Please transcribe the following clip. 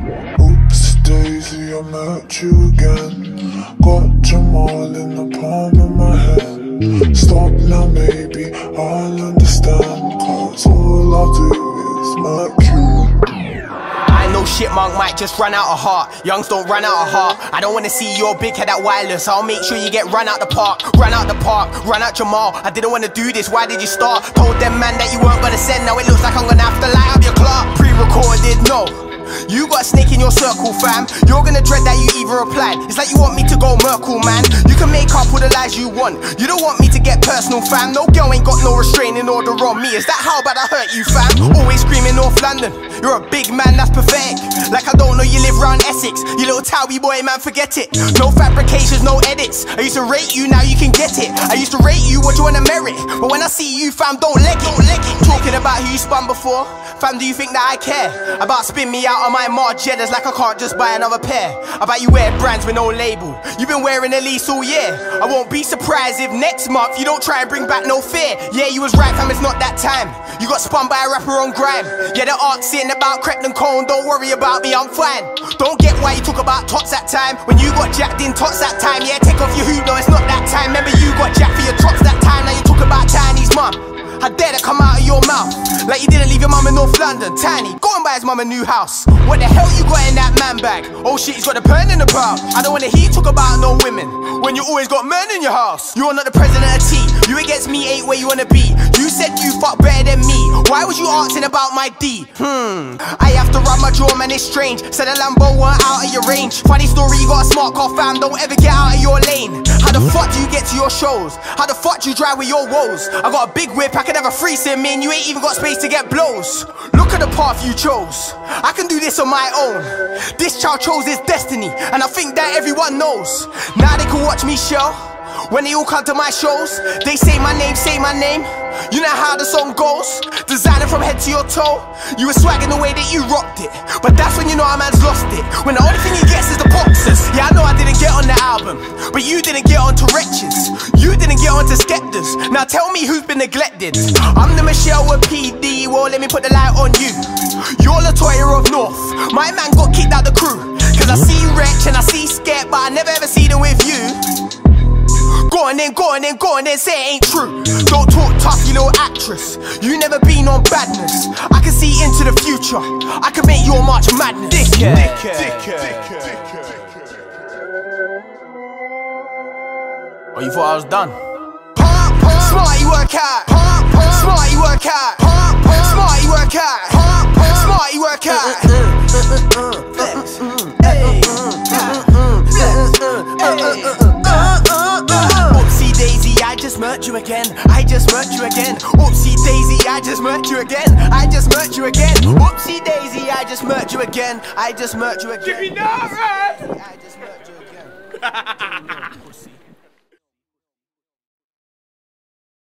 Oops, Daisy, I met you again. Got Jamal in the palm of my hand. Stop now, maybe I'll understand, cause all I do is murk you. I know Chipmunk might just run out of heart. Youngs don't run out of heart. I don't wanna see your big head at wireless. I'll make sure you get run out the park. Run out the park, run out Jamal. I didn't wanna do this, why did you start? Told them man that you weren't gonna send. Now it looks like I'm gonna have to light up your clock. Pre-recorded, no. You got a snake in your circle, fam. You're gonna dread that you even replied. It's like you want me to go Merkle, man. You can make up all the lies you want. You don't want me to get personal, fam. No girl ain't got no restraining order on me. Is that how bad I hurt you, fam? Always screaming North London. You're a big man, that's pathetic. Like I don't know you live round Essex. You little Towie boy, man, forget it. No fabrications, no edits. I used to rate you, now you can get it. I used to rate you, what you wanna merit. But when I see you, fam, don't leg it. Talking about who you spun before. Fam, do you think that I care? About spin me out on my March Jedders like I can't just buy another pair. About you wear brands with no label. You've been wearing Elise all year. I won't be surprised if next month you don't try and bring back no fear. Yeah, you was right, fam, it's not that time. You got spun by a rapper on grime. Yeah, the art's sitting about Crepton Cone. Don't worry about me, I'm fine. Don't get why you talk about tots that time. When you got jacked in tots that time. Yeah, take off your hood, no, it's not that time. Remember you got jacked for your tots that time. Now you talk about Tiny's mum. I dare that come out of your mouth. Like you didn't leave your mum in North London. Tiny, go and buy his mum a new house. What the hell you got in that man bag? Oh shit, he's got the pen in the brow. I don't wanna hear you talk about no women when you always got men in your house. You're not the president of T. You against me ain't where you wanna be. You said you fuck better than me. Why was you asking about my D? I have to rub my jaw, man, it's strange. Said a Lambo weren't out of your range. Funny story, you got a smart car, fam. Don't ever get out of your lane. How the fuck do you get to your shows? How the fuck do you drive with your woes? I got a big whip, I can have a threesome, man. You ain't even got space to get blows. Look at the path you chose. I can do this on my own. This child chose his destiny, and I think that everyone knows. Now they can watch me show. When they all come to my shows, they say my name, say my name. You know how the song goes. Designer from head to your toe. You were swagging the way that you rocked it, but that's when you know a man's lost it. When the only thing he gets is the boxes. Yeah, I know I didn't get on the album, but you didn't get onto Wretches. You didn't get onto Skeptors. Now tell me who's been neglected. I'm the Michelle with PD. Well, let me put the light on you. You're Latoya of North. My man got kicked out the crew. Cause I see Wretch and I see Skep, but I never ever see them with you. Go on then, go on then, go on then, say it ain't true. Don't talk tough, you little actress. You never been on badness. I can see into the future. I can make your March Madness. Oh, you thought I was done? Smart, you work out. Smart, you work out. Smart, you work out. Smart, you work out. Oopsie daisy, I just murked you again. I just murked you again. Oopsie daisy, I just murked you again. I just murked you again. Oopsie daisy, I just murked you again. I just murked you again. Give me that, man. I just murked you again.